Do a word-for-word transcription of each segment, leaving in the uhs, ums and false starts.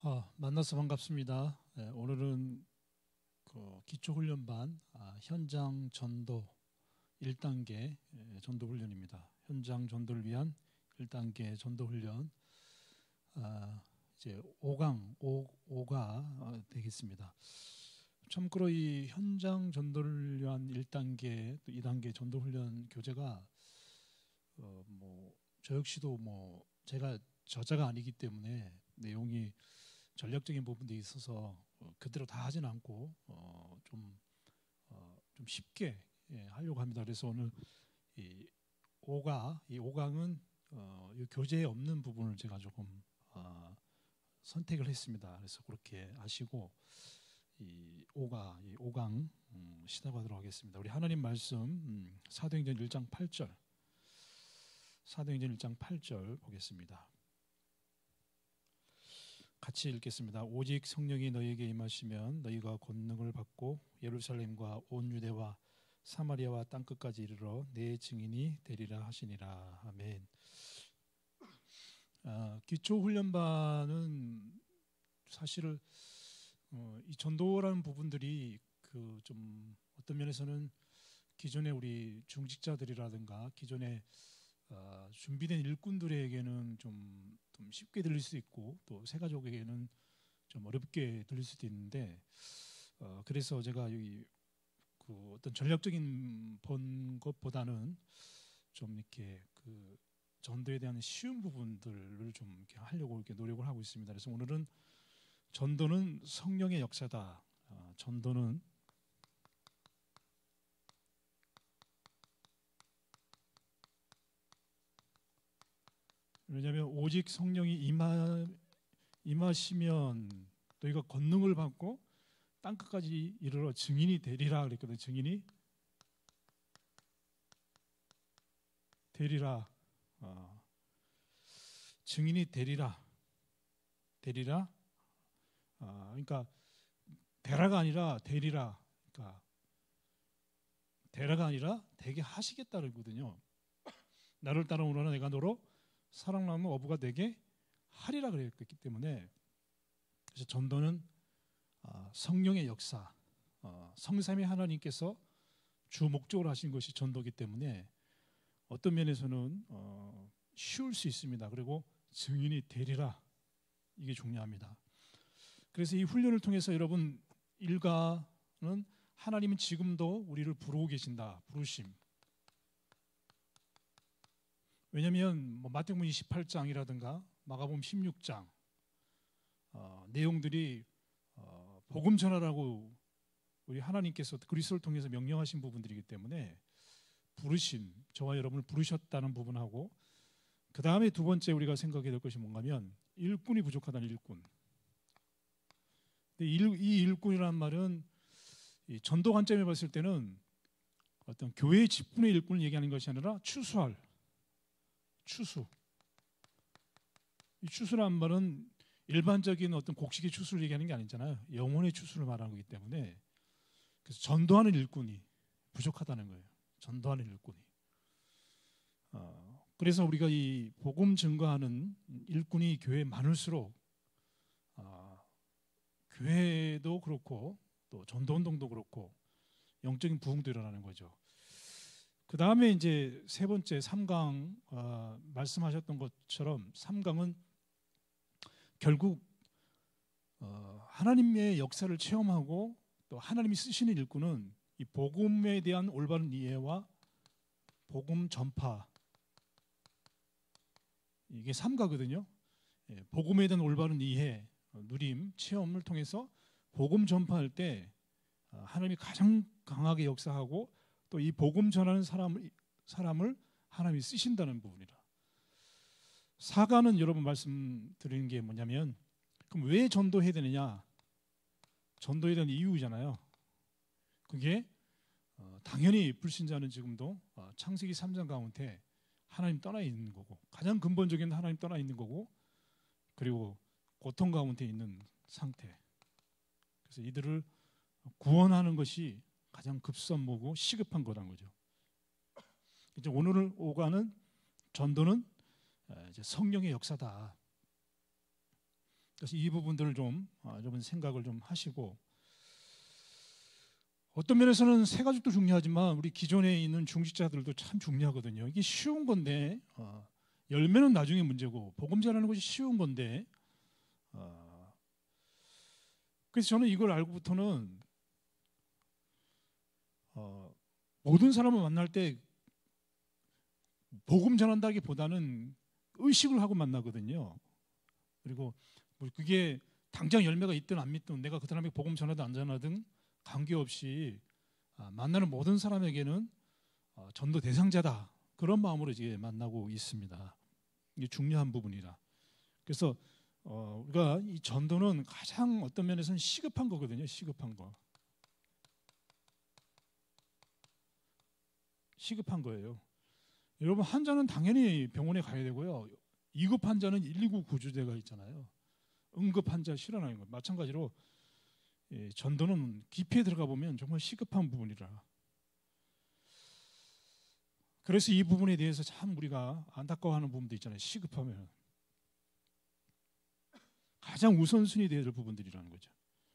아, 만나서 반갑습니다. 네, 오늘은 그 기초훈련반 아, 현장 전도 일 단계 예, 전도 훈련입니다. 현장 전도를 위한 일 단계 전도 훈련 아, 이제 오 강 오 가 되겠습니다. 참고로 이 현장 전도를 위한 일 단계 또 이 단계 전도 훈련 교재가 어, 뭐 저 역시도 뭐 제가 저자가 아니기 때문에 내용이 전략적인 부분들이 있어서 어, 그대로 다 하진 않고 어, 좀, 어, 좀 쉽게 예, 하려고 합니다. 그래서 오늘 이 오 강, 이 오 강은 어, 이 교재에 없는 부분을 제가 조금 어, 선택을 했습니다. 그래서 그렇게 하시고 이 오 강, 이 오 강 음, 시작하도록 하겠습니다. 우리 하나님 말씀 음, 사도행전 일 장 팔 절, 사도행전 일 장 팔 절 보겠습니다. 같이 읽겠습니다. 오직 성령이 너희에게 임하시면 너희가 권능을 받고 예루살렘과 온 유대와 사마리아와 땅끝까지 이르러 내 증인이 되리라 하시니라. 아멘. 아, 기초훈련반은 사실 어, 이 전도라는 부분들이 그 좀 어떤 면에서는 기존의 우리 중직자들이라든가 기존의 어, 준비된 일꾼들에게는 좀, 좀 쉽게 들릴 수 있고 또 새가족에게는 좀 어렵게 들릴 수도 있는데 어, 그래서 제가 여기 그 어떤 전략적인 본 것보다는 좀 이렇게 그 전도에 대한 쉬운 부분들을 좀 이렇게 하려고 이렇게 노력을 하고 있습니다. 그래서 오늘은 전도는 성령의 역사다. 어, 전도는 왜냐하면 오직 성령이 임하, 임하시면 너희가 권능을 받고 땅끝까지 이르러 증인이 되리라 그랬거든요. 증인이 되리라. 어, 증인이 되리라. 되리라. 어, 그러니까 되라가 아니라 되리라. 그러니까 되라가 아니라 되게 하시겠다는 거거든요. 나를 따라오너라 내가 너로 사랑나무 어부가 되게 하리라 그랬기 때문에 그래서 전도는 성령의 역사, 성삼위 하나님께서 주 목적으로 하신 것이 전도이기 때문에 어떤 면에서는 쉬울 수 있습니다. 그리고 증인이 되리라. 이게 중요합니다. 그래서 이 훈련을 통해서 여러분 일가는 하나님은 지금도 우리를 부르고 계신다. 부르심. 왜냐하면 뭐 마태복음 이십팔 장이라든가 마가복음 십육 장 어, 내용들이 어, 복음 전하라고 우리 하나님께서 그리스도를 통해서 명령하신 부분들이기 때문에 부르심, 저와 여러분을 부르셨다는 부분하고 그 다음에 두 번째 우리가 생각해야 될 것이 뭔가면 일꾼이 부족하다는 일꾼. 근데 일, 이 일꾼이라는 말은 이 전도 관점에 봤을 때는 어떤 교회의 직분의 일꾼을 얘기하는 것이 아니라 추수할 추수. 이 추수라는 말은 일반적인 어떤 곡식의 추수를 얘기하는 게 아니잖아요. 영혼의 추수를 말하는 거기 때문에 그래서 전도하는 일꾼이 부족하다는 거예요. 전도하는 일꾼이. 어, 그래서 우리가 이 복음 증거하는 일꾼이 교회에 많을수록 어, 교회도 그렇고 또 전도운동도 그렇고 영적인 부흥도 일어나는 거죠. 그 다음에 이제 세 번째 삼 강 어, 말씀하셨던 것처럼 삼 강은 결국 어, 하나님의 역사를 체험하고 또 하나님이 쓰시는 일꾼은 이 복음에 대한 올바른 이해와 복음 전파 이게 삼 가거든요. 예, 복음에 대한 올바른 이해, 누림, 체험을 통해서 복음 전파할 때 어, 하나님이 가장 강하게 역사하고 또 이 복음 전하는 사람을, 사람을 하나님이 쓰신다는 부분이라. 사가는 여러분 말씀드리는 게 뭐냐면 그럼 왜 전도해야 되느냐? 전도에 대한 이유잖아요. 그게 어, 당연히 불신자는 지금도 어, 창세기 삼 장 가운데 하나님 떠나 있는 거고 가장 근본적인 하나님 떠나 있는 거고 그리고 고통 가운데 있는 상태. 그래서 이들을 구원하는 것이 가장 급선무고 시급한 거란 거죠. 이제 오늘 오가는 전도는 이제 성령의 역사다. 그래서 이 부분들을 좀 여러분 생각을 좀 하시고, 어떤 면에서는 새 가족도 중요하지만 우리 기존에 있는 중직자들도 참 중요하거든요. 이게 쉬운 건데 어, 열매는 나중에 문제고 복음 전하는 것이 쉬운 건데 어, 그래서 저는 이걸 알고부터는 어, 모든 사람을 만날 때 복음 전한다기보다는 의식을 하고 만나거든요. 그리고 뭐 그게 당장 열매가 있든 안 믿든 내가 그 사람에게 복음 전하든 안 전하든 관계없이 만나는 모든 사람에게는 전도 대상자다, 그런 마음으로 이제 만나고 있습니다. 이게 중요한 부분이라. 그래서 우리가 이 전도는 가장 어떤 면에서는 시급한 거거든요. 시급한 거. 시급한 거예요. 여러분, 환자는 당연히 병원에 가야 되고요. 이 급 환자는 일이구 구조대가 있잖아요. 응급 환자 실어나는 거. 마찬가지로 예, 전도는 깊이 들어가 보면 정말 시급한 부분이라. 그래서 이 부분에 대해서 참 우리가 안타까워하는 부분도 있잖아요. 시급하면 가장 우선순위 되어야 될 부분들이라는 거죠.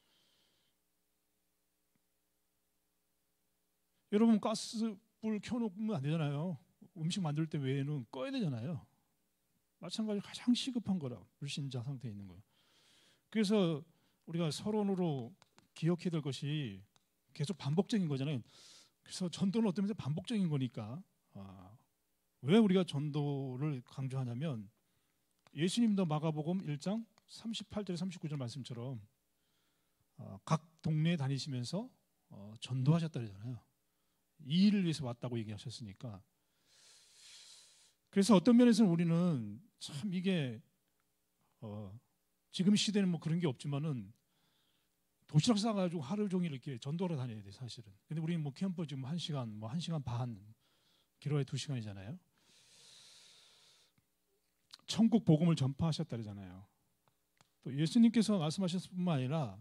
여러분, 가스불 켜놓으면 안 되잖아요. 음식 만들 때 외에는 꺼야 되잖아요. 마찬가지로 가장 시급한 거라, 불신자 상태에 있는 거예요. 그래서 우리가 서론으로 기억해야 될 것이 계속 반복적인 거잖아요. 그래서 전도는 어떤 면에서 반복적인 거니까 아, 왜 우리가 전도를 강조하냐면 예수님도 마가복음 일 장 삼십팔 절 삼십구 절 말씀처럼 어, 각 동네에 다니시면서 어, 전도하셨다 그러잖아요. 이 일을 위해서 왔다고 얘기하셨으니까. 그래서 어떤 면에서는 우리는 참 이게 어, 지금 시대는 뭐 그런 게 없지만은 도시락 싸가지고 하루 종일 이렇게 전도하러 다녀야 돼, 사실은. 근데 우리는 뭐 캠프 지금 한 시간, 뭐 한 시간 반, 길어야 두 시간이잖아요. 천국 복음을 전파하셨다 그러잖아요. 또 예수님께서 말씀하셨을 뿐만 아니라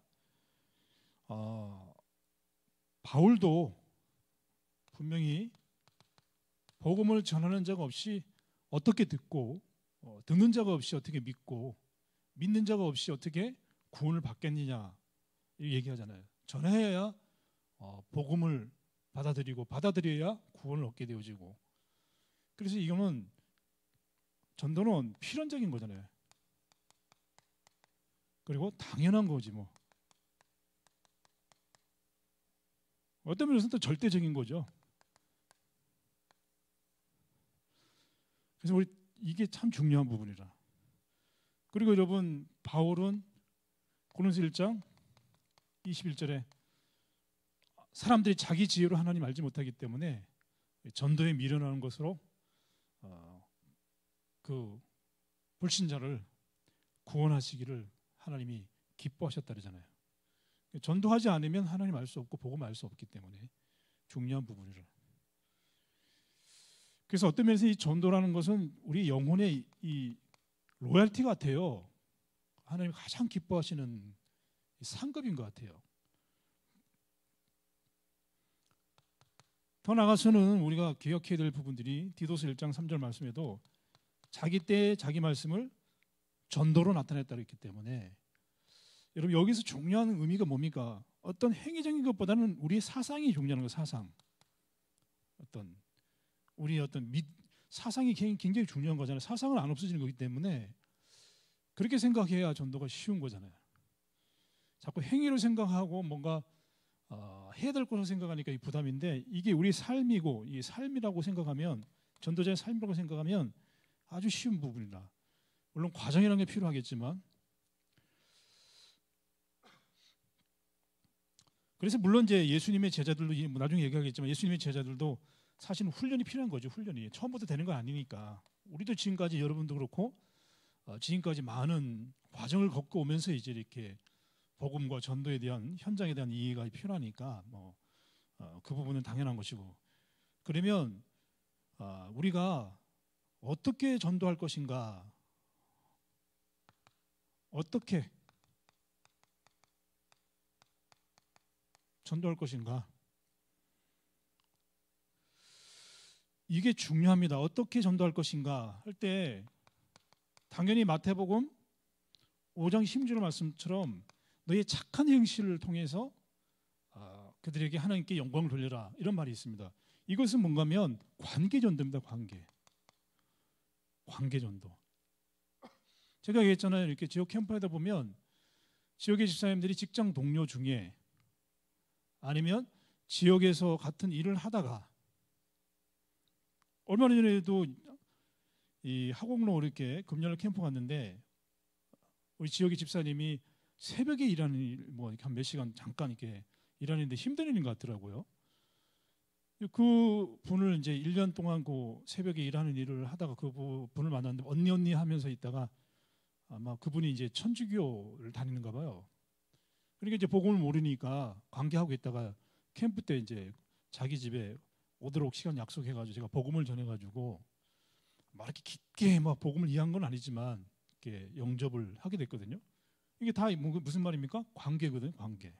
어, 바울도 분명히 복음을 전하는 자가 없이 어떻게 듣고 어, 듣는 자가 없이 어떻게 믿고 믿는 자가 없이 어떻게 구원을 받겠느냐 얘기하잖아요. 전해야 어, 복음을 받아들이고 받아들여야 구원을 얻게 되어지고. 그래서 이거는 전도는 필연적인 거잖아요. 그리고 당연한 거지 뭐. 어떤 면에서는 또 절대적인 거죠. 그래서 우리 이게 참 중요한 부분이라. 그리고 여러분, 바울은 고린도서 일 장 이십일 절에 사람들이 자기 지혜로 하나님 알지 못하기 때문에 전도에 미련하는 것으로 어, 그 불신자를 구원하시기를 하나님이 기뻐하셨다 그러잖아요. 전도하지 않으면 하나님 알 수 없고 복음 알 수 없기 때문에 중요한 부분이라. 그래서 어떤 면에서 이 전도라는 것은 우리 영혼의 이 로열티 같아요. 하나님이 가장 기뻐하시는 상급인 것 같아요. 더 나아가서는 우리가 기억해야 될 부분들이 디도서 일 장 삼 절 말씀에도 자기 때에 자기 말씀을 전도로 나타냈다 그랬기 때문에, 여러분 여기서 중요한 의미가 뭡니까? 어떤 행위적인 것보다는 우리의 사상이 중요한 거예요. 사상. 어떤 우리 어떤 믿, 사상이 굉장히 중요한 거잖아요. 사상은 안 없어지는 거기 때문에 그렇게 생각해야 전도가 쉬운 거잖아요. 자꾸 행위로 생각하고 뭔가 어, 해야 될 것을 생각하니까 이 부담인데, 이게 우리 삶이고 이 삶이라고 생각하면, 전도자의 삶이라고 생각하면 아주 쉬운 부분이다. 물론 과정이라는 게 필요하겠지만, 그래서 물론 이제 예수님의 제자들도 나중에 얘기하겠지만 예수님의 제자들도 사실은 훈련이 필요한 거죠. 훈련이 처음부터 되는 건 아니니까. 우리도 지금까지, 여러분도 그렇고 어, 지금까지 많은 과정을 겪고 오면서 이제 이렇게 복음과 전도에 대한 현장에 대한 이해가 필요하니까 뭐 그 어, 부분은 당연한 것이고. 그러면 어, 우리가 어떻게 전도할 것인가, 어떻게 전도할 것인가, 이게 중요합니다. 어떻게 전도할 것인가 할 때 당연히 마태복음 오 장 십육 절 말씀처럼 너의 착한 행실을 통해서 아, 그들에게 하나님께 영광을 돌려라 이런 말이 있습니다. 이것은 뭔가 하면 관계전도입니다. 관계. 관계전도. 제가 얘기했잖아요. 이렇게 지역 캠프에다 보면 지역의 집사님들이 직장 동료 중에 아니면 지역에서 같은 일을 하다가 얼마 전에도 이 하곡로 이렇게 금요일 캠프 갔는데 우리 지역의 집사님이 새벽에 일하는 일, 뭐 한 몇 시간 잠깐 이렇게 일하는데 힘든 일인 것 같더라고요. 그 분을 이제 일 년 동안 그 새벽에 일하는 일을 하다가 그 분을 만났는데 언니 언니 하면서 있다가 아마 그분이 이제 천주교를 다니는가 봐요. 그러니까 이제 복음을 모르니까 관계하고 있다가 캠프 때 이제 자기 집에 오도록 시간 약속해가지고 제가 복음을 전해가지고 막 이렇게 깊게 막 복음을 이해한 건 아니지만 이렇게 영접을 하게 됐거든요. 이게 다 무슨 말입니까? 관계거든요. 관계.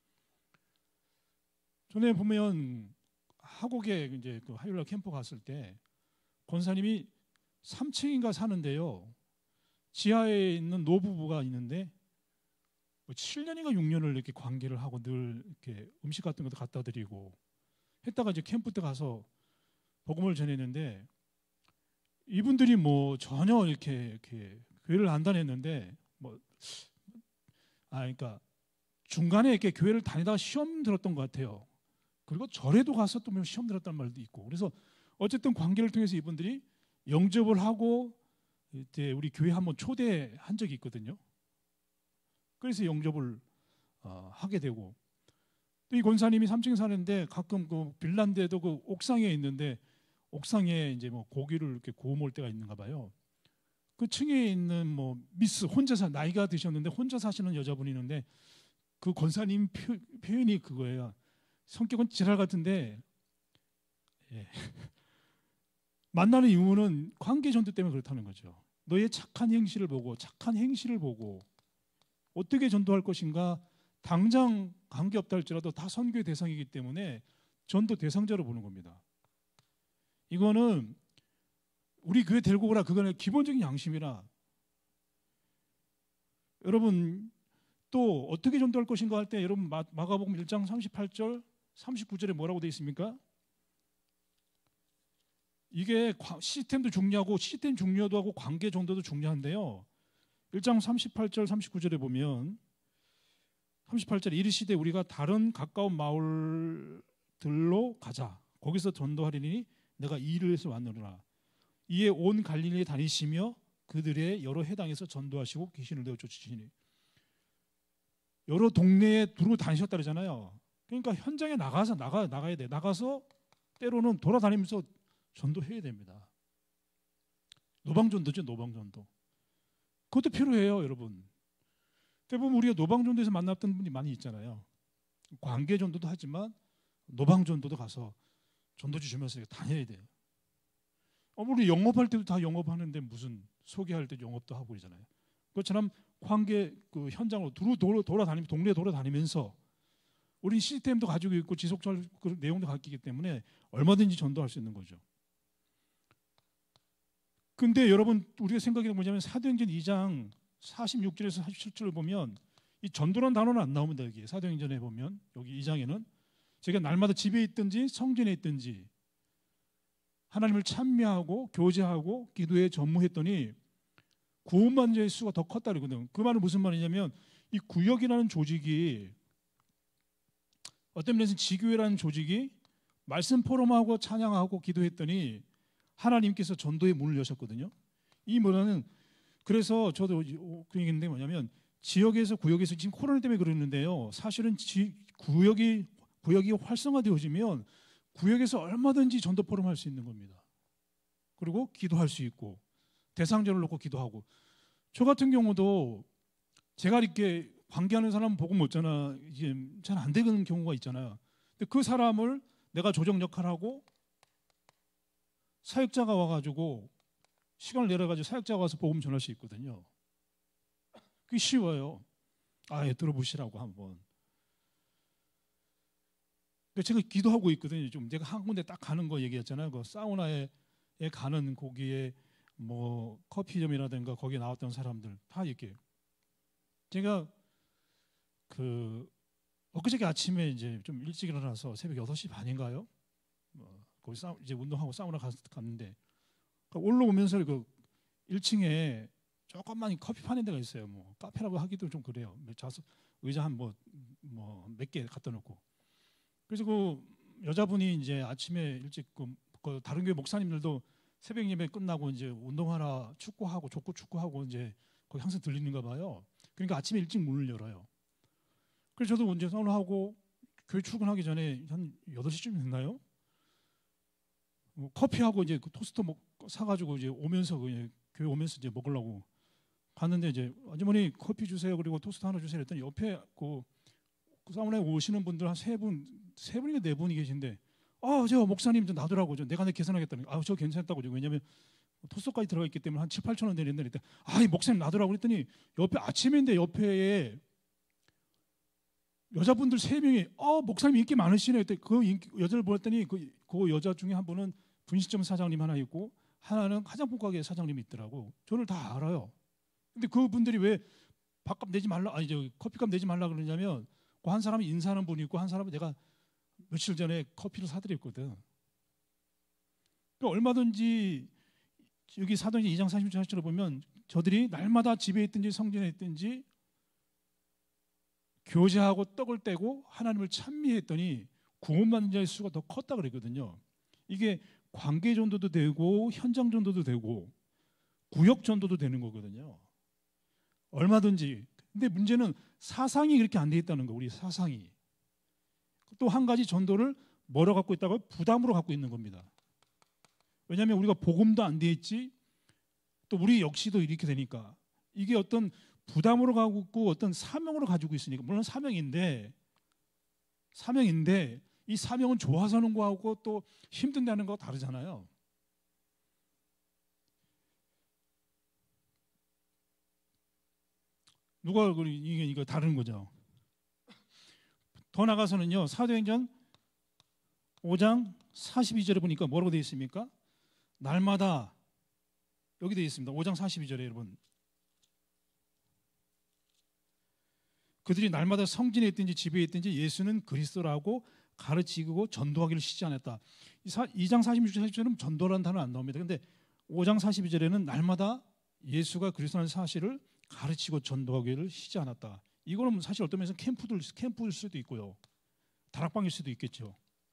전에 보면 하곡에 이제 그 화요일날 캠프 갔을 때 권사님이 삼 층인가 사는데요. 지하에 있는 노부부가 있는데 칠 년인가 육 년을 이렇게 관계를 하고 늘 이렇게 음식 같은 것도 갖다 드리고 했다가 이제 캠프 때 가서 복음을 전했는데 이분들이 뭐 전혀 이렇게, 이렇게 교회를 안 다녔는데 뭐 아 그러니까 중간에 이렇게 교회를 다니다가 시험 들었던 것 같아요. 그리고 절에도 가서 또 시험 들었다는 말도 있고 그래서 어쨌든 관계를 통해서 이분들이 영접을 하고 이제 우리 교회 한번 초대한 적이 있거든요. 그래서 영접을 어, 하게 되고 또 이 권사님이 삼 층에 사는데 가끔 그 빌라인데도 그 옥상에 있는데 옥상에 이제 뭐 고기를 이렇게 구워 먹을 때가 있는가 봐요. 그 층에 있는 뭐 미스 혼자 사 나이가 드셨는데 혼자 사시는 여자분이 있는데 그 권사님 표, 표현이 그거예요. 성격은 지랄 같은데 예. 만나는 이유는 관계 전도 때문에 그렇다는 거죠. 너의 착한 행실을 보고 착한 행실을 보고 어떻게 전도할 것인가 당장 관계없다 할지라도 다 선교의 대상이기 때문에 전도 대상자로 보는 겁니다. 이거는 우리 교회 데리고 오라 그거는 기본적인 양심이라 여러분 또 어떻게 전도할 것인가 할 때 여러분 마가복음 일 장 삼십팔 절 삼십구 절에 뭐라고 되어 있습니까? 이게 시스템도 중요하고 시스템 중요도 하고 관계 정도도 중요한데요. 일 장 삼십팔 절 삼십구 절에 보면 삼십팔 절에 이르시되 우리가 다른 가까운 마을들로 가자. 거기서 전도하리니 내가 이 일을 해서 왔느니라. 이에 온 갈릴리에 다니시며 그들의 여러 해당에서 전도하시고 귀신을 내어 쫓으시니 여러 동네에 두루 다니셨다 그러잖아요. 그러니까 현장에 나가서 나가 나가야 돼. 나가서 때로는 돌아다니면서 전도해야 됩니다. 노방전도죠, 노방전도. 그것도 필요해요, 여러분. 대부분 우리가 노방전도에서 만났던 분이 많이 있잖아요. 관계전도도 하지만 노방전도도 가서 전도지 주면서 다녀야 돼요. 우리 영업할 때도 다 영업하는데 무슨 소개할 때 영업도 하고 그러잖아요. 그것처럼 관계 그 현장으로 두루 돌아, 돌아다니면서 동네 돌아다니면서 우리 시스템도 가지고 있고 지속적 그 내용도 갖고 있기 때문에 얼마든지 전도할 수 있는 거죠. 근데 여러분 우리가 생각해 보자면 사도행전 이 장 사십육 절에서 사십칠 절을 보면 이 전도라는 단어는 안 나옵니다. 여기 사도행전에 보면 여기 이 장에는 제가 날마다 집에 있든지 성전에 있든지 하나님을 찬미하고 교제하고 기도에 전무했더니 구원받는 자의 수가 더 컸다 그러거든요. 그 말은 무슨 말이냐면 이 구역이라는 조직이 어떤 면에서 지교회라는 조직이 말씀 포럼하고 찬양하고 기도했더니 하나님께서 전도의 문을 여셨거든요. 이 문화는 그래서 저도 그 얘기인데 뭐냐면 지역에서 구역에서 지금 코로나 때문에 그러는데요. 사실은 지, 구역이 구역이 활성화되어지면 구역에서 얼마든지 전도 포럼 할 수 있는 겁니다. 그리고 기도할 수 있고 대상자를 놓고 기도하고 저 같은 경우도 제가 이렇게 관계하는 사람 보고 못잖아 이제 잘 안 되는 경우가 있잖아요. 근데 그 사람을 내가 조정 역할하고 사역자가 와가지고 시간을 내려가지고 사역자가 와서 복음 전할 수 있거든요. 그게 쉬워요. 아예 들어보시라고 한번. 제가 기도하고 있거든요. 좀 제가 한 군데 딱 가는 거 얘기했잖아요. 그 사우나에 가는 거기에 뭐 커피점이라든가 거기에 나왔던 사람들 다 이렇게 제가 그 엊그저께 아침에 이제 좀 일찍 일어나서 새벽 여섯 시 반인가요? 뭐 거기 싸 이제 운동하고 사우나 갔, 갔는데 올라오면서 그 일 층에 조그만 커피 파는 데가 있어요. 뭐 카페라고 하기도 좀 그래요. 자수 의자 한 뭐 뭐 몇 개 갖다 놓고. 그래서 그 여자분이 이제 아침에 일찍 그, 그 다른 교회 목사님들도 새벽 예배 끝나고 이제 운동하러 축구하고 족구 축구하고 이제 거기 항상 들리는가 봐요. 그러니까 아침에 일찍 문을 열어요. 그래서 저도 이제 사우나하고 교회 출근하기 전에 한 여덟 시쯤 됐나요? 뭐 커피하고 이제 그 토스트 먹, 사가지고 이제 오면서 그냥 교회 오면서 이제 먹으려고 갔는데 이제 아주머니 커피 주세요. 그리고 토스트 하나 주세요. 했더니 옆에 그, 그 사우나에 오시는 분들 한 세 분, 세 분인가 네 분이 계신데 아, 저 목사님 좀 놔두라고. 저 내가 내 계산하겠다는 아, 저 괜찮다고. 왜냐면 토스트까지 들어가 있기 때문에 한 칠, 팔천 원 되는데 아, 이 목사님 놔두라고 그랬더니 옆에 아침인데 옆에 여자분들 세 명이 어 목사님 인기 많으시네. 그때 그 인기, 여자를 보았더니 그, 그 여자 중에 한 분은 분식점 사장님 하나 있고 하나는 화장품 가게 사장님이 있더라고. 저를 다 알아요. 근데 그 분들이 왜 밥값 내지 말라 아니 저 커피값 내지 말라 그러냐면 그 한 사람이 인사하는 분이 있고 한 사람은 내가 며칠 전에 커피를 사드렸거든. 그러니까 얼마든지 여기 사도행전 이 장 사십육 절을 보면 저들이 날마다 집에 있든지 성전에 있든지 교제하고 떡을 떼고 하나님을 찬미했더니 구원받는 자의 수가 더 컸다 그랬거든요. 이게 관계 전도도 되고 현장 전도도 되고 구역 전도도 되는 거거든요. 얼마든지. 근데 문제는 사상이 그렇게 안 돼 있다는 거. 우리 사상이. 또 한 가지 전도를 뭐로 갖고 있다고? 부담으로 갖고 있는 겁니다. 왜냐하면 우리가 복음도 안 돼 있지 또 우리 역시도 이렇게 되니까 이게 어떤 부담으로 가고 있고 어떤 사명으로 가지고 있으니까 물론 사명인데 사명인데 이 사명은 좋아서 하는 거하고 또 힘든다는 거 다르잖아요. 누가 이게 이거 다른 거죠. 더 나가서는요 사도행전 오 장 사십이 절에 보니까 뭐라고 되어 있습니까? 날마다 여기 되어 있습니다. 오 장 사십이 절에 여러분. 그들이 날마다 성전에 있든지 집에 있든지 예수는 그리스도라고 가르치고 전도하기를 쉬지 않았다. 이 장 사십육 절 사십 절은 전도라는 단어는 안 나옵니다. 그런데 오 장 사십이 절에는 날마다 예수가 그리스도라는 사실을 가르치고 전도하기를 쉬지 않았다. 이거는 사실 어떤 면에서 캠프들, 캠프일 수도 있고요. 다락방일 수도 있겠죠.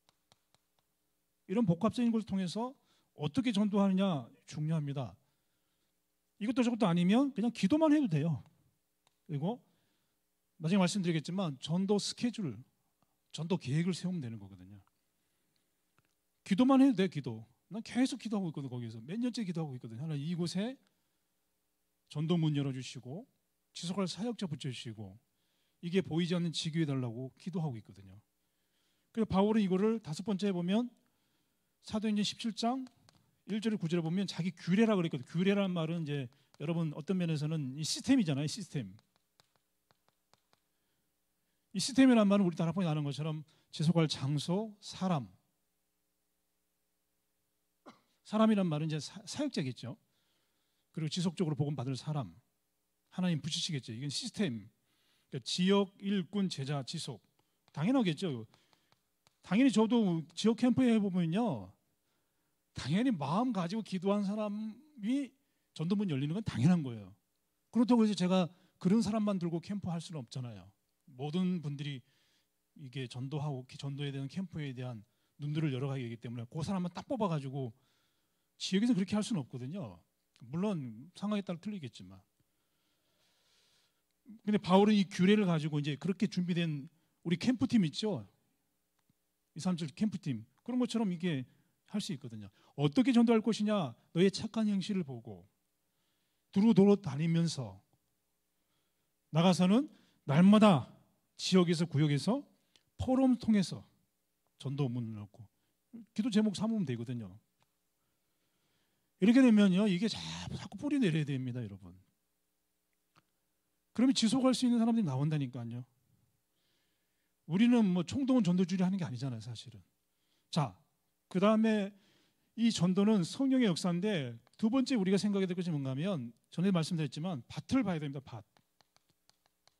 이런 복합적인 것을 통해서 어떻게 전도하느냐 중요합니다. 이것도 저것도 아니면 그냥 기도만 해도 돼요. 그리고 나중에 말씀드리겠지만 전도 스케줄, 전도 계획을 세우면 되는 거거든요. 기도만 해도 돼, 기도. 난 계속 기도하고 있거든, 거기서. 몇 년째 기도하고 있거든. 하나님 이곳에 전도 문 열어주시고 지속할 사역자 붙여주시고 이게 보이지 않는 지교해 달라고 기도하고 있거든요. 그래서 바울은 이거를 다섯 번째 보면 사도행전 십칠 장 일 절에 구 절에 보면 자기 규례라 그랬거든요. 규례라는 말은 이제 여러분 어떤 면에서는 이 시스템이잖아요. 시스템. 이 시스템이라는 말은 우리 다락방에 나는 것처럼 지속할 장소, 사람. 사람이란 말은 이제 사, 사역자겠죠. 그리고 지속적으로 복음 받을 사람. 하나님 붙이시겠죠. 이건 시스템. 그러니까 지역, 일꾼, 제자, 지속. 당연하겠죠. 당연히 저도 지역 캠프에 해보면요. 당연히 마음 가지고 기도한 사람이 전도문 열리는 건 당연한 거예요. 그렇다고 해서 제가 그런 사람만 들고 캠프 할 수는 없잖아요. 모든 분들이 이게 전도하고 전도에 대한 캠프에 대한 눈들을 열어가야 하기 때문에 그 사람만 딱 뽑아가지고 지역에서 그렇게 할 수는 없거든요. 물론 상황에 따라 틀리겠지만. 근데 바울은 이 규례를 가지고 이제 그렇게 준비된 우리 캠프팀 있죠. 이 사람들 캠프팀. 그런 것처럼 이게 할 수 있거든요. 어떻게 전도할 것이냐? 너의 착한 행실을 보고 두루두루 다니면서 나가서는 날마다 지역에서 구역에서 포럼을 통해서 전도문을 넣고 기도 제목 삼으면 되거든요. 이렇게 되면요 이게 자꾸 뿌리 내려야 됩니다, 여러분. 그러면 지속할 수 있는 사람들이 나온다니까요. 우리는 뭐 총동원 전도주의를 하는 게 아니잖아요, 사실은. 자, 그 다음에 이 전도는 성령의 역사인데 두 번째 우리가 생각해야 될 것이 뭔가 하면 전에 말씀드렸지만 밭을 봐야 됩니다. 밭.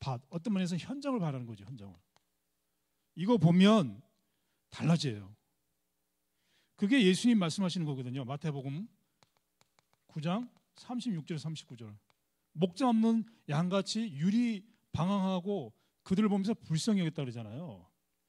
밭, 어떤 면에서 현장을 바라는 거죠. 현장을. 이거 보면 달라져요. 그게 예수님 말씀하시는 거거든요. 마태복음 구 장 삼십육 절 삼십구 절. 목자 없는 양같이 유리 방황하고 그들을 보면서 불쌍히 여겼다 그러잖아요.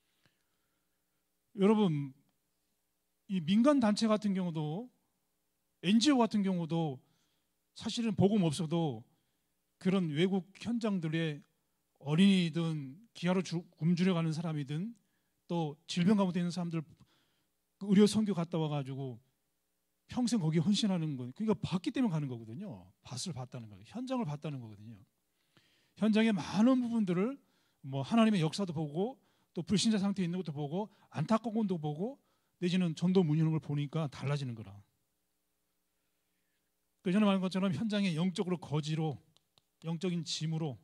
여러분, 이 민간 단체 같은 경우도 엔지오 같은 경우도 사실은 복음 없어도 그런 외국 현장들의 어린이든 기아로 굶주려 가는 사람이든 또 질병 가운데 있는 사람들 의료 선교 갔다 와가지고 평생 거기에 헌신하는 거, 그러니까 봤기 때문에 가는 거거든요. 밭을 봤다는 거예요. 현장을 봤다는 거거든요. 현장의 많은 부분들을 뭐 하나님의 역사도 보고 또 불신자 상태에 있는 것도 보고 안타까운 것도 보고 내지는 전도 문의하는 걸 보니까 달라지는 거라. 그 전에 말한 것처럼 현장에 영적으로 거지로 영적인 짐으로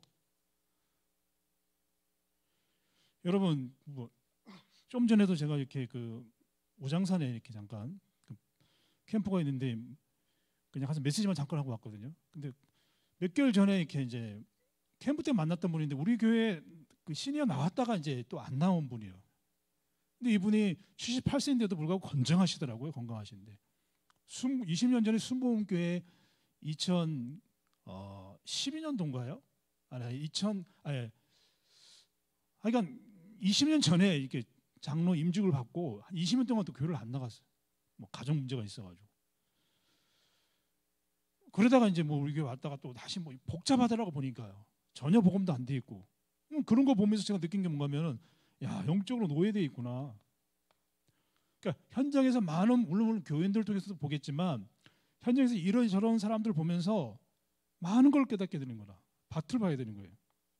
여러분 뭐 좀 전에도 제가 이렇게 그 우장산에 이렇게 잠깐 그 캠프가 있는데 그냥 가서 메시지만 잠깐 하고 왔거든요. 근데 몇 개월 전에 이렇게 이제 캠프 때 만났던 분인데 우리 교회 그 시니어 나왔다가 이제 또 안 나온 분이에요. 근데 이분이 칠십팔 세인데도 불구하고 건강하시더라고요. 건강하신데 이십 년 전에 순복음교회 이천십이 년도인가요? 아니 이천 아니 하여간 이십 년 전에 이렇게 장로 임직을 받고 이십 년 동안 또 교회를 안 나갔어요. 뭐 가정 문제가 있어가지고 그러다가 이제 뭐 우리 교회 왔다가 또 다시 뭐 복잡하더라고 보니까요. 전혀 복음도 안 돼 있고 그런 거 보면서 제가 느낀 게 뭔가면은 야 영적으로 노예돼 있구나. 그러니까 현장에서 많은 물론 교인들 통해서도 보겠지만 현장에서 이런 저런 사람들 보면서 많은 걸 깨닫게 되는 거라. 밭을 봐야 되는 거예요.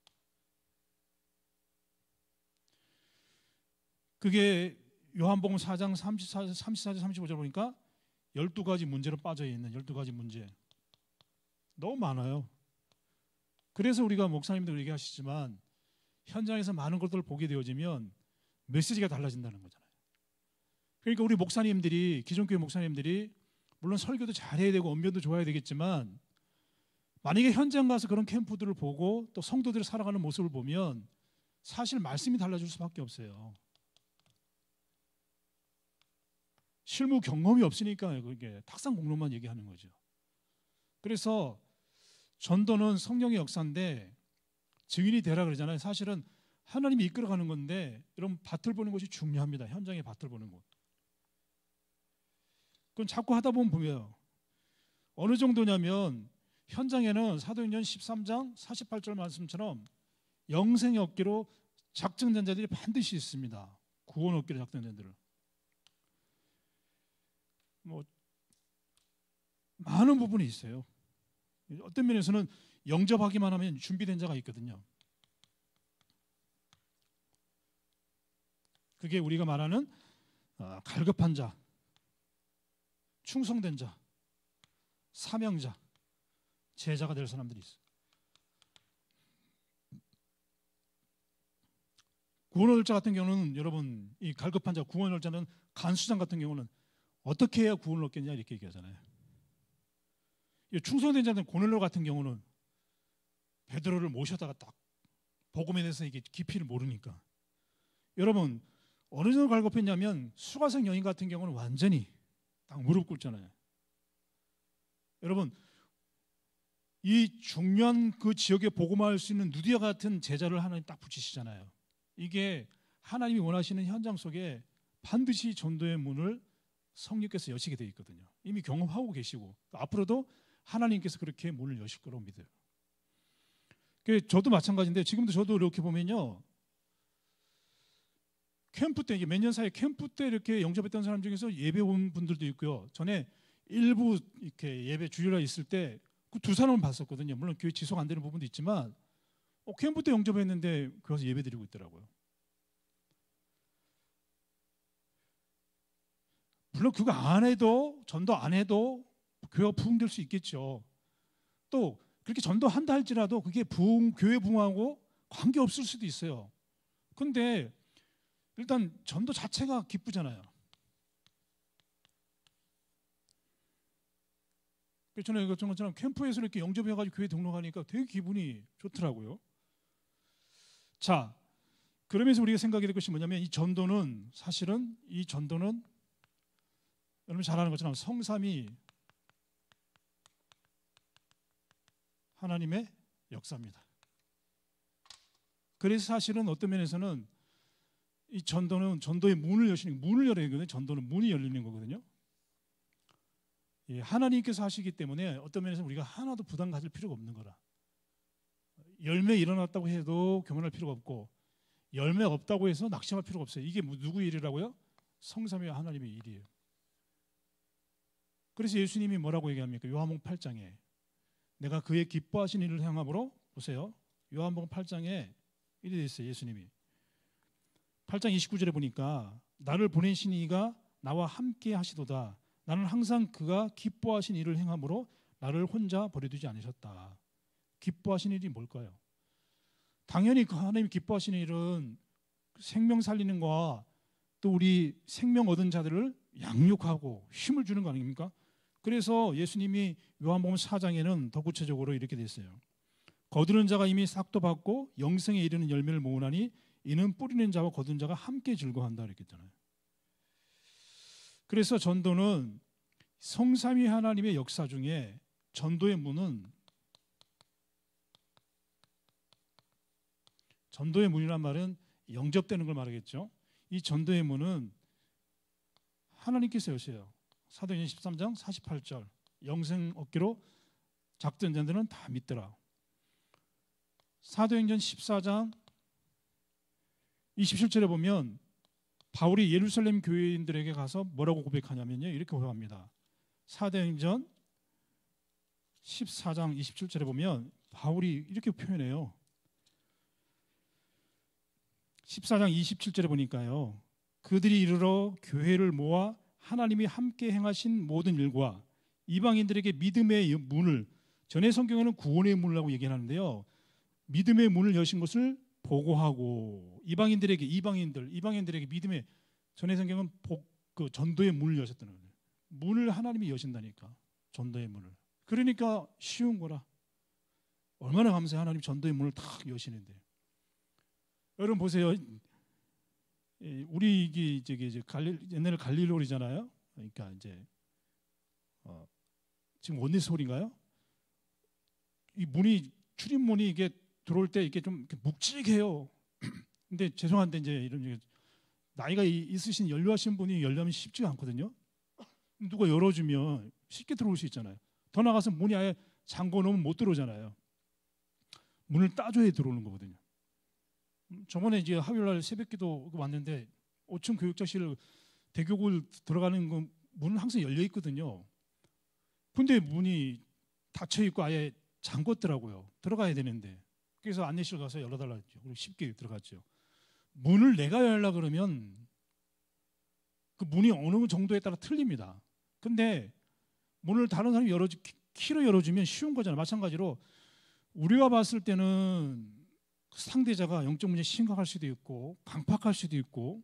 그게 요한복음 사 장 삼십사, 삼십사 절 삼십오 절 보니까 열두 가지 문제로 빠져 있는 열두 가지 문제. 너무 많아요. 그래서 우리가 목사님들 얘기하시지만 현장에서 많은 것들을 보게 되어지면 메시지가 달라진다는 거잖아요. 그러니까 우리 목사님들이 기존 교회 목사님들이 물론 설교도 잘해야 되고 언변도 좋아야 되겠지만 만약에 현장 가서 그런 캠프들을 보고 또 성도들이 살아가는 모습을 보면 사실 말씀이 달라질 수밖에 없어요. 실무 경험이 없으니까 그게 탁상 공론만 얘기하는 거죠. 그래서 전도는 성령의 역사인데 증인이 되라 그러잖아요. 사실은 하나님이 이끌어가는 건데 이런 밭을 보는 것이 중요합니다. 현장의 밭을 보는 것. 그건 자꾸 하다 보면 보여요. 어느 정도냐면 현장에는 사도행전 십삼 장 사십팔 절 말씀처럼 영생의 업기로 작정된 자들이 반드시 있습니다. 구원 업기로 작정된 자들. 뭐 많은 부분이 있어요. 어떤 면에서는 영접하기만 하면 준비된 자가 있거든요. 그게 우리가 말하는 갈급한 자, 충성된 자, 사명자, 제자가 될 사람들이 있어요. 구원월자 같은 경우는 여러분 이 갈급한 자, 구원월자는 간수장 같은 경우는 어떻게 해야 구원을 얻겠냐 이렇게 얘기하잖아요. 충성된 자들 고넬료 같은 경우는 베드로를 모셔다가 딱 복음에 대해서 이게 깊이를 모르니까 여러분 어느 정도 갈급했냐면 수가성 여인 같은 경우는 완전히 딱 무릎 꿇잖아요. 여러분 이 중요한 그 지역에 복음화할 수 있는 누디아 같은 제자를 하나님 딱 붙이시잖아요. 이게 하나님이 원하시는 현장 속에 반드시 전도의 문을 성령께서 여시게 되어 있거든요. 이미 경험하고 계시고 앞으로도 하나님께서 그렇게 문을 여실 거라고 믿어요. 저도 마찬가지인데 지금도 저도 이렇게 보면요. 캠프 때, 몇 년 사이에 캠프 때 이렇게 영접했던 사람 중에서 예배 온 분들도 있고요. 전에 일부 이렇게 예배 주일날 있을 때 그 두 사람을 봤었거든요. 물론 교회 지속 안 되는 부분도 있지만 어, 캠프 때 영접했는데 거기서 예배 드리고 있더라고요. 물론 그거 안 해도 전도 안 해도 교회가 부흥될 수 있겠죠. 또 그렇게 전도한다 할지라도 그게 부흥, 교회 부흥하고 관계없을 수도 있어요. 그런데 일단 전도 자체가 기쁘잖아요. 전에 그런 것처럼 캠프에서 이렇게 영접해가지고 교회 등록하니까 되게 기분이 좋더라고요. 자, 그러면서 우리가 생각해야 될 것이 뭐냐면 이 전도는 사실은 이 전도는 여러분 잘 아는 것처럼 성삼위 하나님의 역사입니다. 그래서 사실은 어떤 면에서는 이 전도는 전도의 문을 여시는 문을 열어야 되거든요. 전도는 문이 열리는 거거든요. 예, 하나님께서 하시기 때문에 어떤 면에서 우리가 하나도 부담 가질 필요가 없는 거라. 열매 일어났다고 해도 교만할 필요가 없고 열매 없다고 해서 낙심할 필요가 없어요. 이게 누구의 일이라고요? 성삼위 하나님의 일이에요. 그래서 예수님이 뭐라고 얘기합니까? 요한복음 팔 장에 내가 그의 기뻐하신 일을 행함으로 보세요. 요한복음 팔 장에 이래 돼 있어요. 예수님이 팔 장 이십구 절에 보니까 나를 보내신 이가 나와 함께 하시도다. 나는 항상 그가 기뻐하신 일을 행함으로 나를 혼자 버려두지 않으셨다. 기뻐하신 일이 뭘까요? 당연히 그 하나님이 기뻐하시는 일은 생명 살리는 거와 또 우리 생명 얻은 자들을 양육하고 힘을 주는 거 아닙니까? 그래서 예수님이 요한복음 사 장에는 더 구체적으로 이렇게 돼 있어요. 거두는 자가 이미 싹도 받고 영생에 이르는 열매를 모으나니 이는 뿌리는 자와 거둔 자가 함께 즐거워한다 그랬잖아요. 그래서 전도는 성삼위 하나님의 역사 중에 전도의 문은 전도의 문이란 말은 영접되는 걸 말하겠죠. 이 전도의 문은 하나님께서 여세요. 사도행전 십삼 장 사십팔 절 영생 얻기로 작전 자들은 다 믿더라. 사도행전 십사 장 이십칠 절에 보면 바울이 예루살렘 교회인들에게 가서 뭐라고 고백하냐면요. 이렇게 고백합니다. 사도행전 십사 장 이십칠 절에 보면 바울이 이렇게 표현해요. 십사 장 이십칠 절에 보니까요. 그들이 이르러 교회를 모아 하나님이 함께 행하신 모든 일과 이방인들에게 믿음의 문을, 전에 성경에는 구원의 문이라고 얘기하는데요. 믿음의 문을 여신 것을 보고하고 이방인들에게 이방인들 이방인들에게 믿음의, 전에 성경은 복, 그 전도의 문을 여셨다는 거예요. 문을 하나님이 여신다니까. 전도의 문을. 그러니까 쉬운 거라. 얼마나 감사해. 하나님 전도의 문을 탁 여시는데. 여러분 보세요. 우리 이게 저기 이제 갈릴 옛날에 갈릴로리잖아요. 그러니까 이제 어, 지금 원리스홀인가요? 이 문이 출입문이 이게 들어올 때 이게 좀 이렇게 묵직해요. 근데 죄송한데 이제 이런 나이가 있으신 연료하신 분이 열려면 쉽지가 않거든요. 누가 열어주면 쉽게 들어올 수 있잖아요. 더 나가서 문이 아예 잠궈 놓으면 못 들어오잖아요. 문을 따줘야 들어오는 거거든요. 저번에 이제 화요일날 새벽기도 왔는데 오 층 교육자실 대교골 들어가는 그 문은 항상 열려 있거든요. 근데 문이 닫혀 있고 아예 잠궜더라고요. 들어가야 되는데. 그래서 안내실 가서 열어달라 했죠. 그리고 쉽게 들어갔죠. 문을 내가 열라 그러면 그 문이 어느 정도에 따라 틀립니다. 근데 문을 다른 사람이 열어주 키로 열어주면 쉬운 거잖아요. 마찬가지로 우리가 봤을 때는 상대자가 영적 문제 심각할 수도 있고 강팍할 수도 있고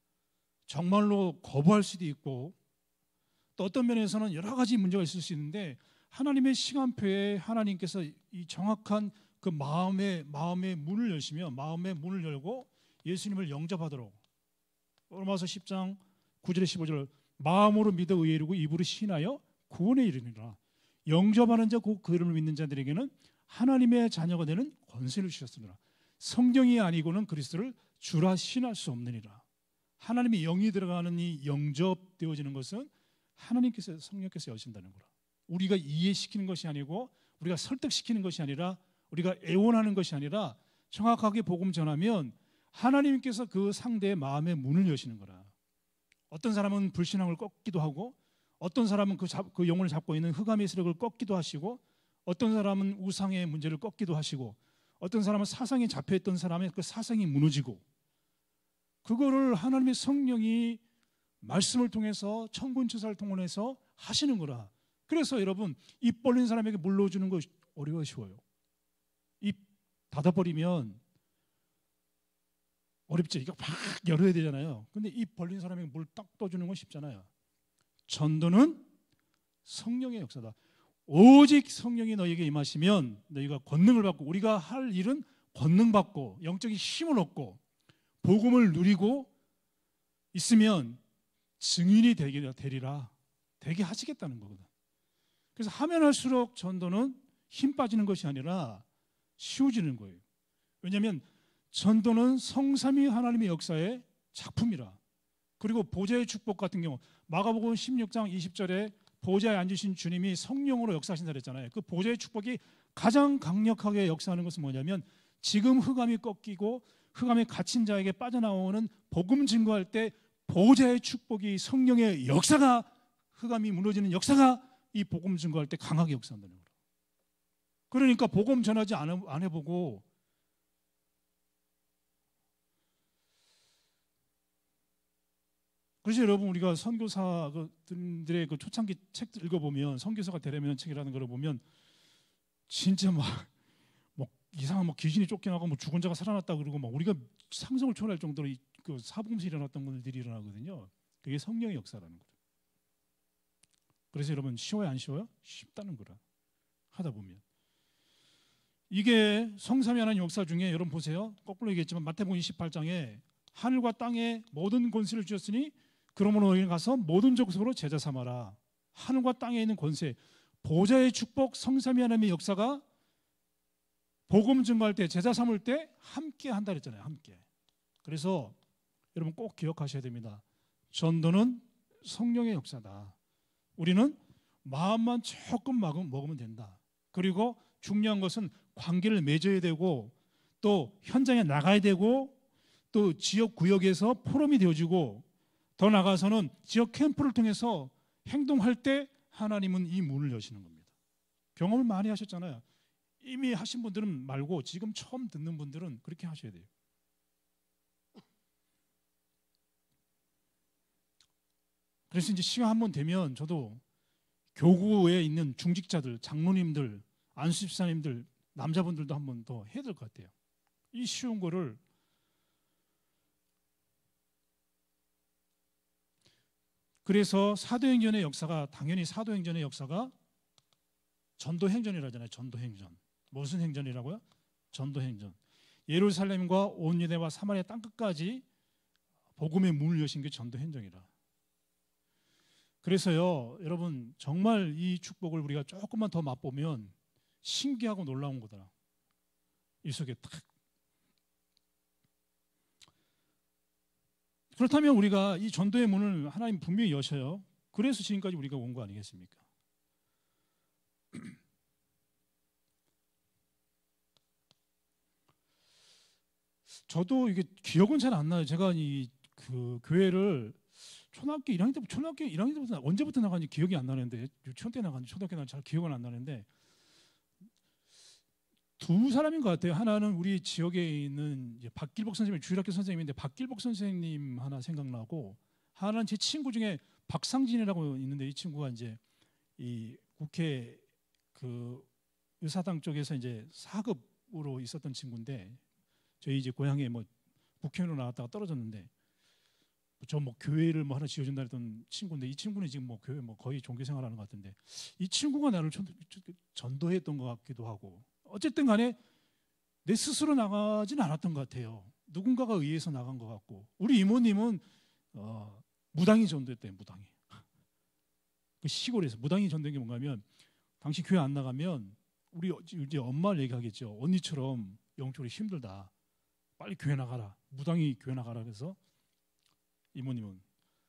정말로 거부할 수도 있고 또 어떤 면에서는 여러 가지 문제가 있을 수 있는데 하나님의 시간표에 하나님께서 이 정확한 그 마음의 마음의 문을 여시며 마음의 문을 열고 예수님을 영접하도록 로마서 십 장 구 절에 십오 절 마음으로 믿어 의에 이르고 입으로 신하여 구원에 이르니라. 영접하는 자 곧 그 이름을 믿는 자들에게는 하나님의 자녀가 되는 권세를 주셨으니라. 성경이 아니고는 그리스도를 주라 신할 수 없느니라. 하나님의 영이 들어가는 이 영접되어지는 것은 하나님께서 성령께서 여신다는 거라. 우리가 이해시키는 것이 아니고 우리가 설득시키는 것이 아니라 우리가 애원하는 것이 아니라 정확하게 복음 전하면 하나님께서 그 상대의 마음의 문을 여시는 거라. 어떤 사람은 불신앙을 꺾기도 하고 어떤 사람은 그, 잡, 그 영혼을 잡고 있는 흑암의 세력을 꺾기도 하시고 어떤 사람은 우상의 문제를 꺾기도 하시고 어떤 사람은 사상에 잡혀있던 사람의 그 사상이 무너지고 그거를 하나님의 성령이 말씀을 통해서 천군천사를 통해서 하시는 거라. 그래서 여러분 입 벌린 사람에게 물러주는 거 어려워 쉬워요. 입 닫아버리면 어렵죠. 이거 막 열어야 되잖아요. 근데 입 벌린 사람에게 물 딱 떠주는 건 쉽잖아요. 전도는 성령의 역사다. 오직 성령이 너에게 임하시면 너희가 권능을 받고 우리가 할 일은 권능받고 영적인 힘을 얻고 복음을 누리고 있으면 증인이 되리라, 되게 하시겠다는 거거든. 그래서 하면 할수록 전도는 힘 빠지는 것이 아니라 쉬워지는 거예요. 왜냐하면 전도는 성삼위 하나님의 역사의 작품이라. 그리고 보좌의 축복 같은 경우 마가복음 십육 장 이십 절에 보좌에 앉으신 주님이 성령으로 역사하신다 그랬잖아요. 그 보좌의 축복이 가장 강력하게 역사하는 것은 뭐냐면 지금 흑암이 꺾이고 흑암에 갇힌 자에게 빠져나오는 복음 증거할 때 보좌의 축복이, 성령의 역사가, 흑암이 무너지는 역사가 이 복음 증거할 때 강하게 역사한다는 거예요. 그러니까 복음 전하지 안 해보고 그래서 여러분 우리가 선교사들의 그 초창기 책들 읽어보면 선교사가 되려면 책이라는 걸 보면 진짜 막, 뭐 이상한 뭐 귀신이 쫓겨나고 뭐 죽은 자가 살아났다 그러고 막 우리가 상상을 초월할 정도로 이, 그 사복음서 일어났던 것들이 일어나거든요. 그게 성령의 역사라는 거예요. 그래서 여러분 쉬워요 안 쉬워요? 쉽다는 거라 하다 보면 이게 성삼위 하나님 역사 중에 여러분 보세요. 거꾸로 얘기했지만 마태복음 이십팔 장에 하늘과 땅에 모든 권세를 주셨으니 그러므로 너희는 가서 모든 족속으로 제자 삼아라. 하늘과 땅에 있는 권세, 보좌의 축복, 성삼위 하나님의 역사가 복음 증거할 때, 제자 삼을 때 함께 한다 그랬잖아요. 함께. 그래서 여러분 꼭 기억하셔야 됩니다. 전도는 성령의 역사다. 우리는 마음만 조금 먹으면 된다. 그리고 중요한 것은 관계를 맺어야 되고 또 현장에 나가야 되고 또 지역 구역에서 포럼이 되어지고 더 나아가서는 지역 캠프를 통해서 행동할 때 하나님은 이 문을 여시는 겁니다. 경험을 많이 하셨잖아요. 이미 하신 분들은 말고 지금 처음 듣는 분들은 그렇게 하셔야 돼요. 그래서 이제 시간 한 번 되면 저도 교구에 있는 중직자들, 장로님들, 안수집사님들, 남자분들도 한 번 더 해야 될 것 같아요. 이 쉬운 거를. 그래서 사도행전의 역사가, 당연히 사도행전의 역사가 전도행전이라잖아요. 전도행전. 무슨 행전이라고요? 전도행전. 예루살렘과 온 유대와 사마리아 땅끝까지 복음의 문을 여신 게 전도행전이라. 그래서요, 여러분 정말 이 축복을 우리가 조금만 더 맛보면 신기하고 놀라운 거다. 이 속에 딱. 그렇다면 우리가 이 전도의 문을 하나님 분명히 여셔요. 그래서 지금까지 우리가 온 거 아니겠습니까? 저도 이게 기억은 잘 안 나요. 제가 이 그 교회를 초등학교 일 학년 때부터 초등학교 일 학년 때부터 언제부터 나간지 기억이 안 나는데, 유치원 때 나간지 초등학교 나간지 잘 기억은 안 나는데 두 사람인 것 같아요. 하나는 우리 지역에 있는 이제 박길복 선생님, 주일학교 선생님인데 박길복 선생님 하나 생각나고, 하나는 제 친구 중에 박상진이라고 있는데 이 친구가 이제 이 국회 그 의사당 쪽에서 이제 사급으로 있었던 친구인데 저희 이제 고향에 뭐 국회의원으로 나왔다가 떨어졌는데 저 뭐 교회를 뭐 하나 지어준다 했던 친구인데 이 친구는 지금 뭐 교회 뭐 거의 종교생활하는 것 같은데 이 친구가 나를 전도했던 것 같기도 하고, 어쨌든 간에 내 스스로 나가진 않았던 것 같아요. 누군가가 의해서 나간 것 같고, 우리 이모님은 어, 무당이 전도했대요. 무당이. 그 시골에서 무당이 전도한 게 뭔가 하면 당신 교회 안 나가면 우리 이제 엄마를 얘기하겠죠. 언니처럼 영적으로 힘들다. 빨리 교회 나가라. 무당이 교회 나가라. 그래서 이모님은.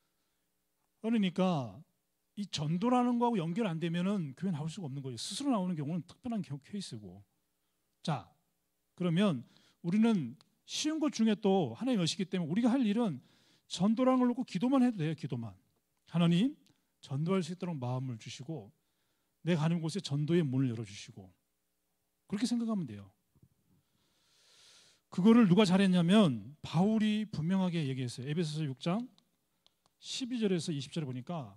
그러니까 이 전도라는 거하고 연결 안 되면은 교회 나올 수가 없는 거예요. 스스로 나오는 경우는 특별한 케이스고. 자, 그러면 우리는 쉬운 것 중에 또 하나님 여시기 때문에 우리가 할 일은 전도라는 걸 놓고 기도만 해도 돼요. 기도만. 하나님, 전도할 수 있도록 마음을 주시고 내가 가는 곳에 전도의 문을 열어주시고, 그렇게 생각하면 돼요. 그거를 누가 잘했냐면 바울이 분명하게 얘기했어요. 에베소서 육 장 십이 절에서 이십 절에 보니까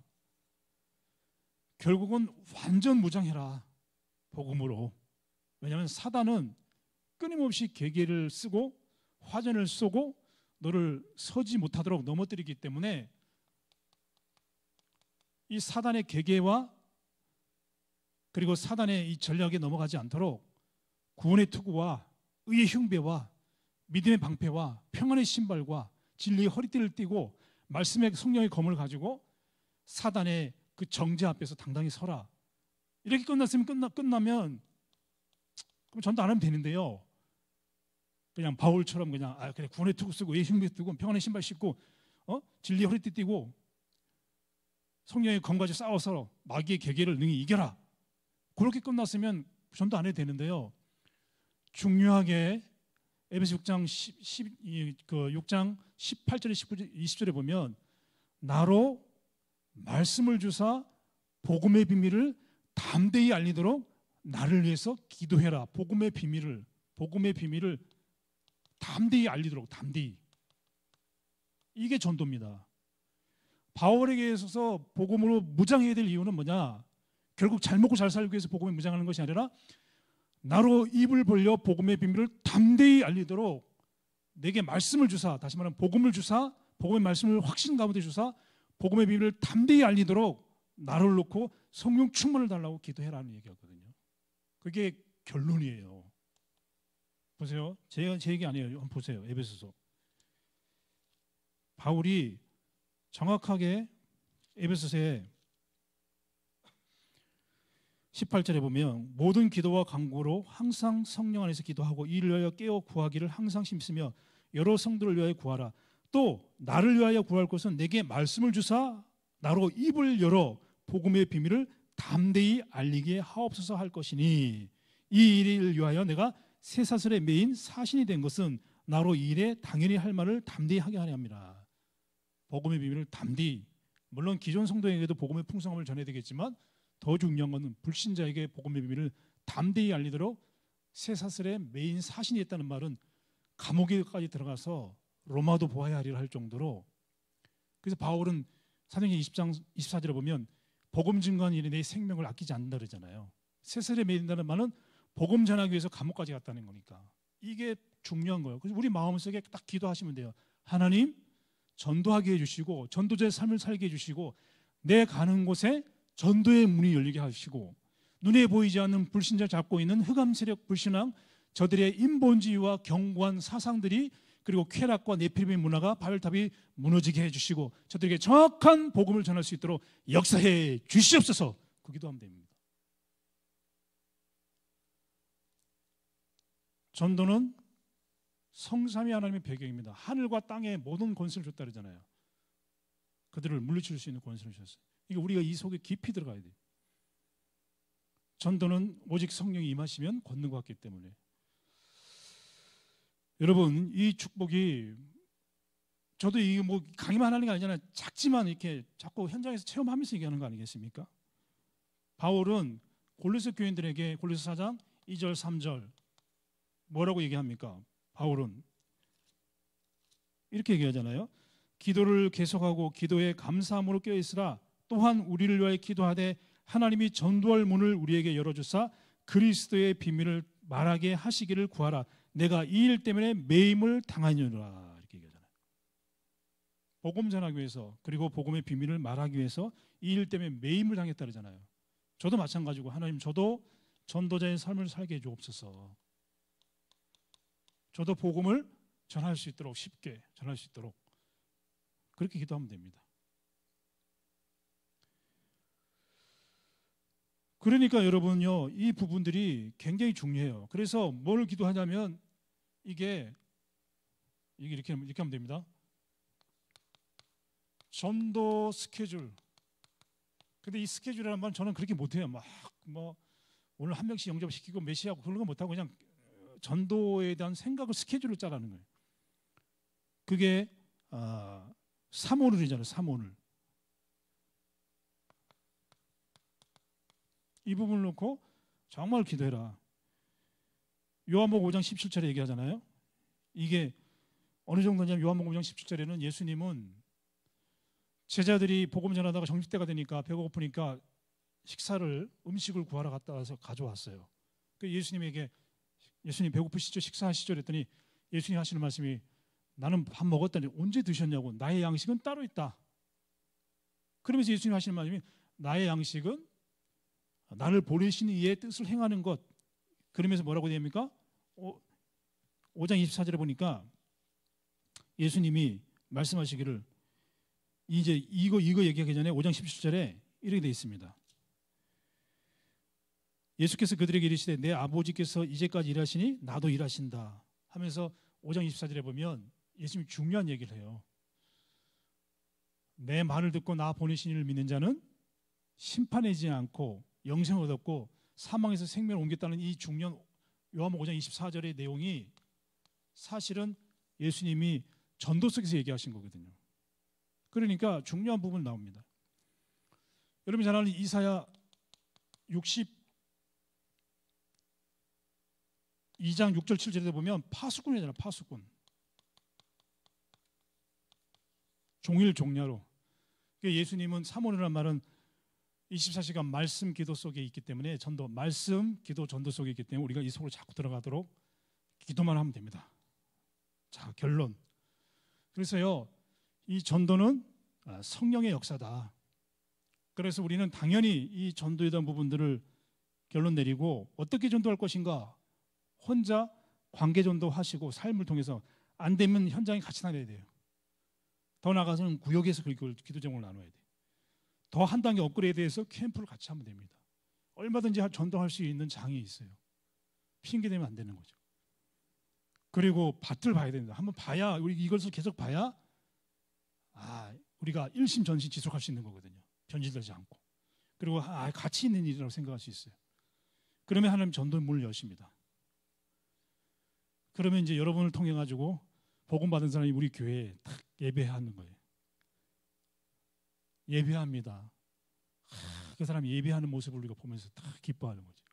결국은 완전 무장해라. 복음으로. 왜냐하면 사단은 끊임없이 계계를 쓰고 화전을 쏘고 너를 서지 못하도록 넘어뜨리기 때문에 이 사단의 계계와 그리고 사단의 이 전략에 넘어가지 않도록 구원의 투구와 의의 흉배와 믿음의 방패와 평안의 신발과 진리의 허리띠를 띠고 말씀의 성령의 검을 가지고 사단의 그 정죄 앞에서 당당히 서라. 이렇게 끝났으면 끝나, 끝나면 그럼 전도 안 하면 되는데요. 그냥 바울처럼 그냥 아 그래 구원의 투구 쓰고 의의 흉배 쓰고 평안의 신발 신고 어? 진리의 허리띠 띠고 성령의 검 가지고 싸워서 마귀의 계계를 능히 이겨라. 그렇게 끝났으면 전도 안 해도 되는데요. 중요하게 에베소 육 장 육 장 십팔 절에 십구 절 이십 절에 보면 나로 말씀을 주사 복음의 비밀을 담대히 알리도록 나를 위해서 기도해라. 복음의 비밀을 복음의 비밀을 담대히 알리도록 담대히. 이게 전도입니다. 바울에게 있어서 복음으로 무장해야 될 이유는 뭐냐? 결국 잘 먹고 잘 살기 위해서 복음에 무장하는 것이 아니라 나로 입을 벌려 복음의 비밀을 담대히 알리도록 내게 말씀을 주사, 다시 말하면 복음을 주사, 복음의 말씀을 확신 가운데 주사 복음의 비밀을 담대히 알리도록 나를 놓고 성령 충만을 달라고 기도해라는 얘기였거든요. 그게 결론이에요. 보세요. 제가 제 얘기 아니에요. 한번 보세요. 에베소서. 바울이 정확하게 에베소서에 십팔 절에 보면 모든 기도와 간구로 항상 성령 안에서 기도하고 이를 위하여 깨어 구하기를 항상 힘쓰며 여러 성도를 위하여 구하라. 또 나를 위하여 구할 것은 내게 말씀을 주사 나로 입을 열어 복음의 비밀을 담대히 알리게 하옵소서 할 것이니 이 일을 위하여 내가 쇠사슬에 매인 사신이 된 것은 나로 이 일에 당연히 할 말을 담대히 하게 하려 함이라. 복음의 비밀을 담대히, 물론 기존 성도에게도 복음의 풍성함을 전해야 되겠지만 더 중요한 것은 불신자에게 복음의 비밀을 담대히 알리도록 쇠사슬에 매인 사신이 있다는 말은 감옥에까지 들어가서 로마도 보아야 하리라 할 정도로. 그래서 바울은 사도행전 이십 장 이십사 절에 보면 복음 증거하는 일에 내 생명을 아끼지 않는다 그러잖아요. 쇠사슬에 매인다는 말은 복음 전하기 위해서 감옥까지 갔다는 거니까 이게 중요한 거예요. 그래서 우리 마음속에 딱 기도하시면 돼요. 하나님 전도하게 해주시고 전도자의 삶을 살게 해주시고 내 가는 곳에 전도의 문이 열리게 하시고 눈에 보이지 않는 불신자 잡고 있는 흑암 세력 불신앙 저들의 인본주의와 견고한 사상들이 그리고 쾌락과 네피림의 문화가 바벨탑이 무너지게 해주시고 저들에게 정확한 복음을 전할 수 있도록 역사해 주시옵소서. 그 기도하면 됩니다. 전도는 성삼위 하나님의 배경입니다. 하늘과 땅의 모든 권세를 줬다 그러잖아요. 그들을 물리칠 수 있는 권세를 주셨어요. 이게 우리가 이 속에 깊이 들어가야 돼요. 전도는 오직 성령이 임하시면 걷는 것 같기 때문에. 여러분 이 축복이 저도 이게 뭐 강의만 하는 게 아니잖아요. 작지만 이렇게 자꾸 현장에서 체험하면서 얘기하는 거 아니겠습니까? 바울은 골로새 교인들에게 골로새 사 장 이 절 삼 절 뭐라고 얘기합니까? 바울은 이렇게 얘기하잖아요. 기도를 계속하고 기도에 감사함으로 깨어있으라. 또한 우리를 위하여 기도하되 하나님이 전도할 문을 우리에게 열어주사 그리스도의 비밀을 말하게 하시기를 구하라. 내가 이 일 때문에 매임을 당하느니라. 이렇게 얘기하잖아요. 복음 전하기 위해서 그리고 복음의 비밀을 말하기 위해서 이 일 때문에 매임을 당했다 그러잖아요. 저도 마찬가지고 하나님 저도 전도자의 삶을 살게 해주옵소서. 저도 복음을 전할 수 있도록 쉽게 전할 수 있도록 그렇게 기도하면 됩니다. 그러니까 여러분요 이 부분들이 굉장히 중요해요. 그래서 뭘 기도하냐면 이게 이게 이렇게 이렇게 하면 됩니다. 전도 스케줄. 근데 이 스케줄이라는 말은 저는 그렇게 못해요. 막 뭐 오늘 한 명씩 영접시키고 메시하고 그런 거 못하고 그냥 전도에 대한 생각을 스케줄을 짜라는 거예요. 그게 아, 삼오늘이잖아요. 삼오늘. 이 부분을 놓고 정말 기도해라. 요한복음 오 장 십칠 절에 얘기하잖아요. 이게 어느 정도냐면 요한복음 오 장 십칠 절에는 예수님은 제자들이 복음 전하다가 점심때가 되니까 배가 고프니까 식사를 음식을 구하러 갔다 와서 가져왔어요. 그 예수님에게 예수님 배고프시죠? 식사하시죠? 그랬더니 예수님 하시는 말씀이 나는 밥 먹었다니 언제 드셨냐고. 나의 양식은 따로 있다. 그러면서 예수님 하시는 말씀이 나의 양식은 나를 보내신 이의 뜻을 행하는 것. 그러면서 뭐라고 됩니까? 어, 오 장 이십사 절에 보니까 예수님이 말씀하시기를 이제 이거 이거 얘기하기 전에 오 장 십칠 절에 이렇게 되어 있습니다. 예수께서 그들에게 이르시되 내 아버지께서 이제까지 일하시니 나도 일하신다 하면서 오 장 이십사 절에 보면 예수님이 중요한 얘기를 해요. 내 말을 듣고 나 보내신 이를 믿는 자는 심판하지 않고 영생을 얻었고 사망에서 생명을 옮겼다는 이 중요한 요한복음 오 장 이십사 절의 내용이 사실은 예수님이 전도서에서 얘기하신 거거든요. 그러니까 중요한 부분 나옵니다. 여러분이 잘 아는 이사야 육십이 장 육 절 칠 절에 보면 파수꾼이잖아요. 파수꾼. 종일 종야로. 예수님은 사모니라는 말은 이십사 시간 말씀 기도 속에 있기 때문에 전도, 말씀 기도 전도 속에 있기 때문에 우리가 이 속으로 자꾸 들어가도록 기도만 하면 됩니다. 자, 결론. 그래서요, 이 전도는 성령의 역사다. 그래서 우리는 당연히 이 전도에 대한 부분들을 결론 내리고 어떻게 전도할 것인가, 혼자 관계 전도하시고 삶을 통해서 안 되면 현장에 같이 다녀야 돼요. 더 나아가서는 구역에서 그 기도 제목을 나눠야 돼요. 더 한 단계 업그레이드해서 캠프를 같이 하면 됩니다. 얼마든지 전도할 수 있는 장이 있어요. 핑계 대면 안 되는 거죠. 그리고 밭을 봐야 됩니다. 한번 봐야, 우리 이것을 계속 봐야 아, 우리가 일심전심 지속할 수 있는 거거든요. 변질되지 않고. 그리고 아, 가치 있는 일이라고 생각할 수 있어요. 그러면 하나님 전도의 문을 여십니다. 그러면 이제 여러분을 통해 가지고 복음 받은 사람이 우리 교회에 딱 예배하는 거예요. 예배합니다. 하, 그 사람이 예배하는 모습을 우리가 보면서 딱 기뻐하는 거죠.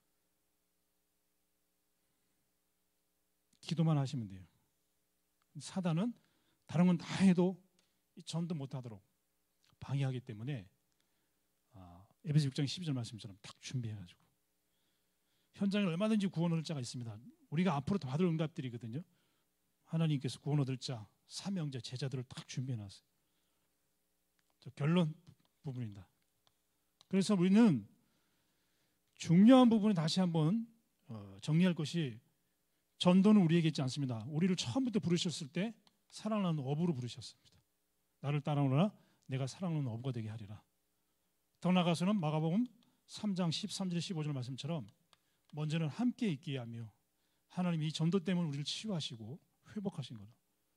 기도만 하시면 돼요. 사단은 다른 건 다 해도 전도 못하도록 방해하기 때문에 아, 에베소 육 장 십이 절 말씀처럼 딱 준비해가지고 현장에 얼마든지 구원 얻을 자가 있습니다. 우리가 앞으로 받을 응답들이거든요. 하나님께서 구원 얻을 자, 사명자, 제자들을 딱 준비해놨어요. 결론 부분입니다. 그래서 우리는 중요한 부분을 다시 한번 어, 정리할 것이, 전도는 우리에게 있지 않습니다. 우리를 처음부터 부르셨을 때 사랑하는 어부로 부르셨습니다. 나를 따라오너라 내가 사랑하는 어부가 되게 하리라. 더 나아가서는 마가복음 삼 장 십삼 절 십오 절 말씀처럼 먼저는 함께 있게 하며 하나님이 이 전도 때문에 우리를 치유하시고 회복하신 거다.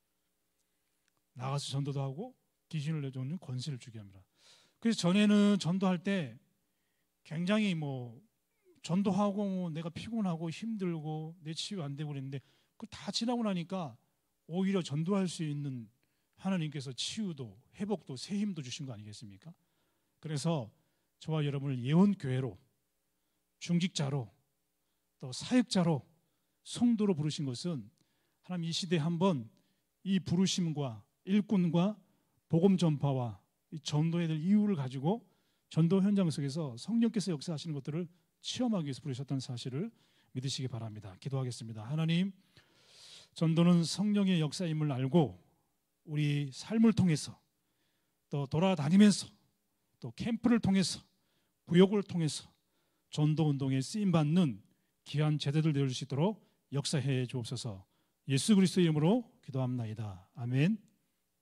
나가서 전도도 하고 귀신을 내쫓는 권세를 주게 합니다. 그래서 전에는 전도할 때 굉장히 뭐 전도하고 내가 피곤하고 힘들고 내 치유 안 되고 그랬는데 그 다 지나고 나니까 오히려 전도할 수 있는 하나님께서 치유도 회복도 새 힘도 주신 거 아니겠습니까? 그래서 저와 여러분을 예언교회로, 중직자로, 또 사역자로, 성도로 부르신 것은 하나님 이 시대에 한번 이 부르심과 일꾼과 복음 전파와 이 전도해야 될 이유를 가지고 전도 현장 속에서 성령께서 역사하시는 것들을 체험하기 위해서 부르셨다는 사실을 믿으시기 바랍니다. 기도하겠습니다. 하나님, 전도는 성령의 역사임을 알고 우리 삶을 통해서 또 돌아다니면서 또 캠프를 통해서 구역을 통해서 전도 운동에 쓰임받는 귀한 제자들 되어줄 수 있도록 역사해 주옵소서. 예수 그리스도의 이름으로 기도합나이다. 아멘.